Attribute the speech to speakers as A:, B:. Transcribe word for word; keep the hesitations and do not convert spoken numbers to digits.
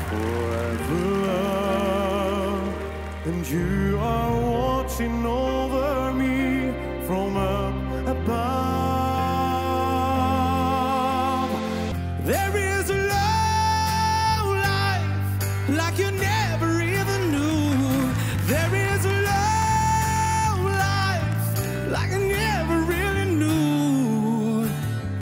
A: forever love, and you are watching over me from up above. There is a love life like you never